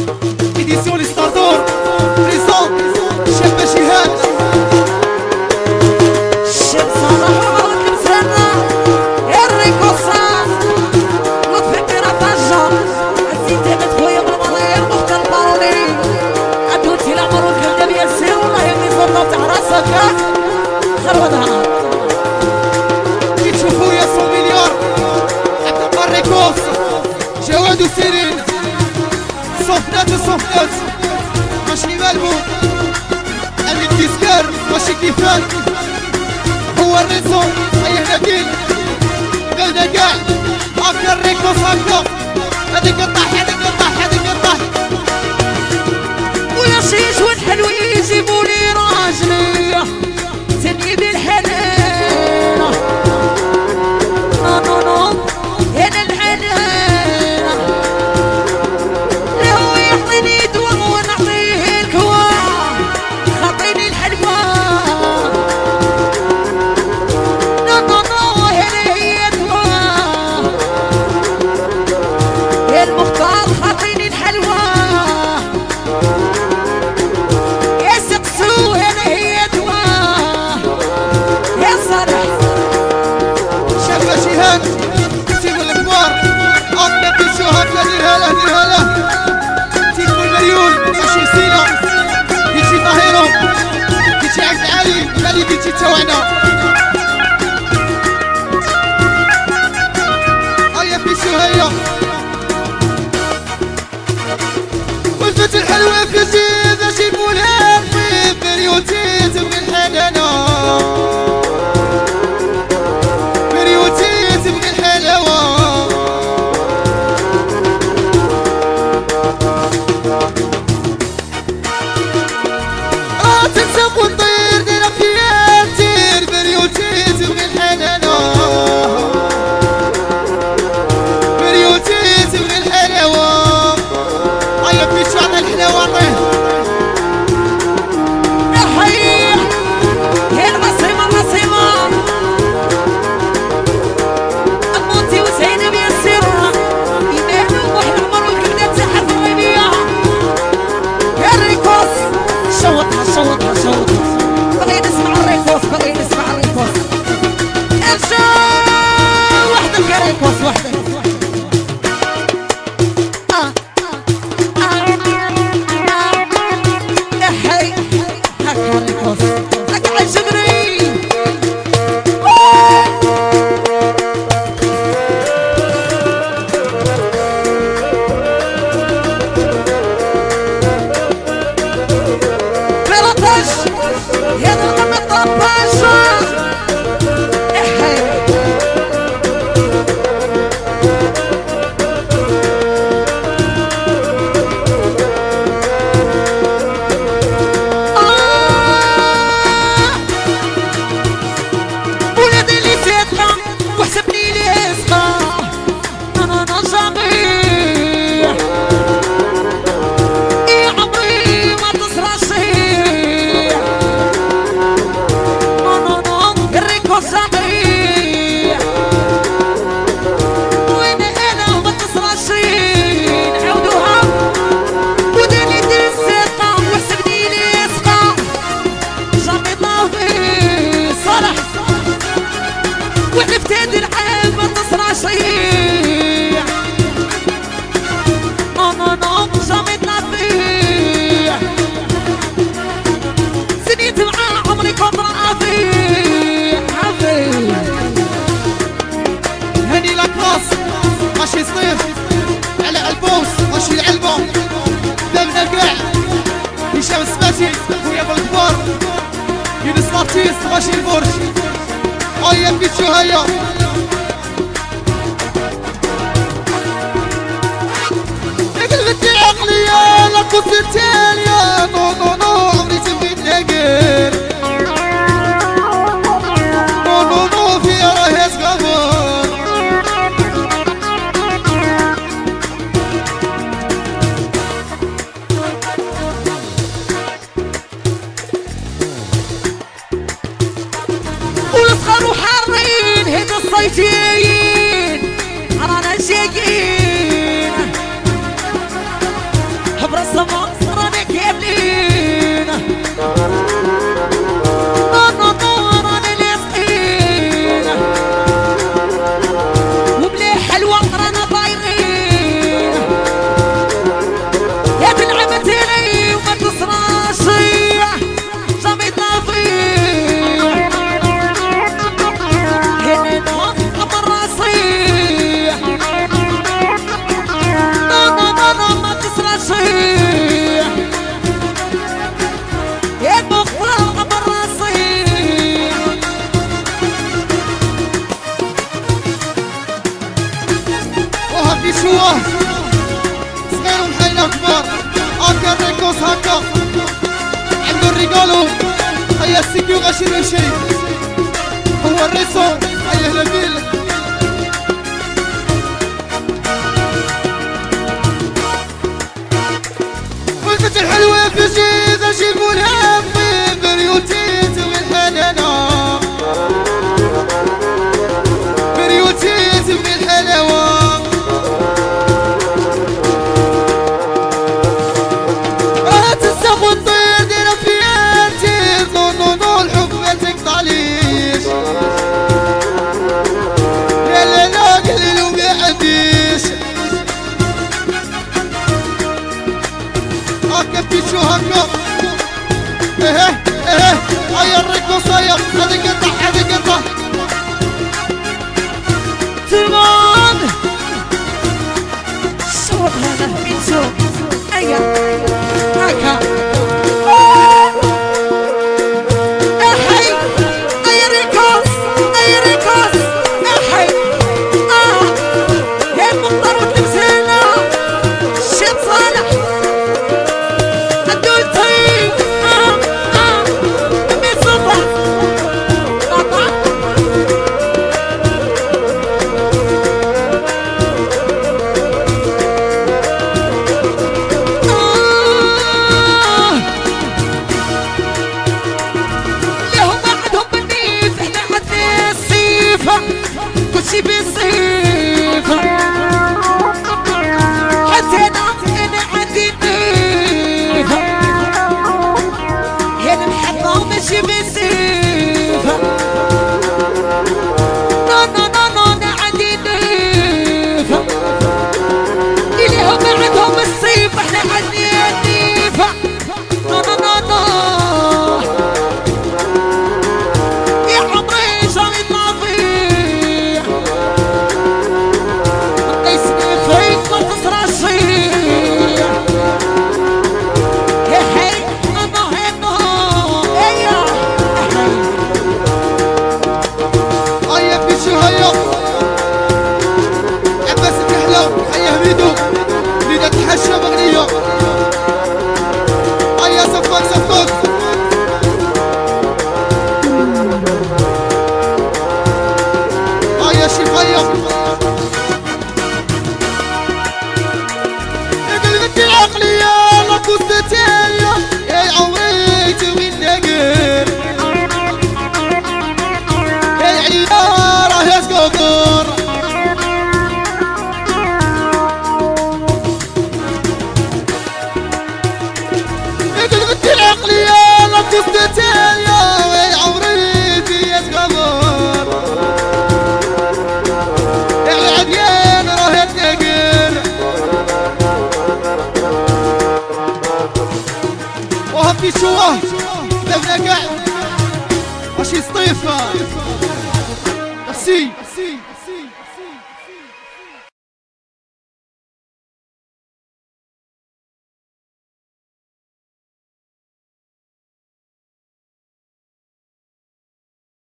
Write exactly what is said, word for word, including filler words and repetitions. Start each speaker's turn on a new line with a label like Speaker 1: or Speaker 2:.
Speaker 1: إديسيون ستاردور بريزون شاب جهاد
Speaker 2: الشمس نهار كمسانة الريكوسا لطفي كيرا طاجة عزيزي بنت خويا بالمضيع مختار بارولي عدوتي العمر والخلدة بيا السير والله يمي صوتها تاع راسك خربتها
Speaker 1: كي تشوفو يا سو مليار عبد الريكوس جواد وسيرين صفنات وصفنات ماشي ملموم عندي الديسكار ماشي كيفان هو الريزون أيه نبيل قلنا كاع هاكا الريكوس هاكا هذيك الطاح هذيك الطاح هذيك الطاح
Speaker 2: ويا شيش والحلو يجيبولي راجلي سنيد الحنان نو نو نو هنا الحنان لو يعطيني دوا ونعطيه الكوا خاطيني الحلوى نو نو نو هنا هي دوا يا المختار خاطيني الحلوى يا سقسو هنا هي دوا يا صالح
Speaker 1: شابة جهاد سيب الكبار أطلق بيشو هكا دير هلا دير هلا تيكو المليون ماشي سينا ديتي طاهرو ديتي عبد علي غالي ديتي توعنا هيا بيشو هيا والفت الحلوة في زيد أجيبو لها في بريوتي تبغي الحنانة بريوتي تبغي الحلاوة آه تنسق ونطير دير خيال تير بريوتي تبغي الحنانة بريوتي تبغي الحلاوة هيا بيش عطا الحلاوة طير
Speaker 2: يا حي يا العصيمة العصيمة أموتي وسعيدة بيا السر ينادوا وحي العمر والكبدة تاعها في الغيبية يا الريكوس شوطها شوطها شوطها بغي نسمع الريكوس بغي نسمع الريكوس ارجع وحدك يا ريكوس وحدك آه آه يا حي هكا الريكوس هكا عجبني بلطش يا نغم الطباشة يا حي آه ولادي اللي سيطلع وحسبني لي اسقى انا نجامي يا عمري ما تصرشي نو نو نو الريكوس جامي وين انا وما تصرشي نعاودوها وداني دي السيطة وحسبني لي اسقى جامي طافي صالح وحلفت هادي العام ما تصراشي نو نو نو جامي طافي سنيت معاه عمري كنت رافي عافي
Speaker 1: هاني لاكلاس ماشي صيف على البوس ماشي العلبة دمنا كاع هشام السباتي خويا بالكبار يونس لارتيس ماشي البرج هيا بيتشو هيا قلبتي عقلية لا قصة تالية نو نو نو عمري تبغي تناقر نو نو نو في راهي تقبر
Speaker 2: والصغار وحارين هنا الصيفيين رانا جايين
Speaker 1: وهبي شوه صغير ومحينا كبار هاكا الريكوس هاكا عندو الريقالو هيا السيكيو غاشي نمشي هو الريسو هيا هلابيل وقت الحلوة في جيد اجيبو لها في بريوتيت والحنانة بريوتيت والحلاوة هات الساق والطير ديرها في ياتي نو نو نو الحب ما تقطعليش لا لا لا قليل وما عنديش هاكا بيشو هاكا ايه ايه هيا الريكوس هيا هذي قطع هذي قطع
Speaker 2: تمام صوت هذا بيتزو ايوه هكا احي اي ريكوس اي ريكوس احي اه يا المختار والتمثيلة الشيخ صالح الدول طيب اه اه امي صبح قطع كلشي بالصيفة حتى انا انا عندي نيفة هنا الحظة ماشي بالصيفة نا نا نا نا انا عندي نيفة اللي هم عندهم الصيف احنا عندنا النيفة نا نا نا نا يا عمري شامي الماضي
Speaker 1: تحشى بغنية هيا صفق صفق هيا شيف هيا قلبت العقلية لا كنت تالية يا عمري توي النقر يا عيارة يا سكوكر العقلية لا تستتاليا وي عمري في تغمر العديان راه تنقر وهبي شوه لفنا قاعد ماشي سطيفة ميرسي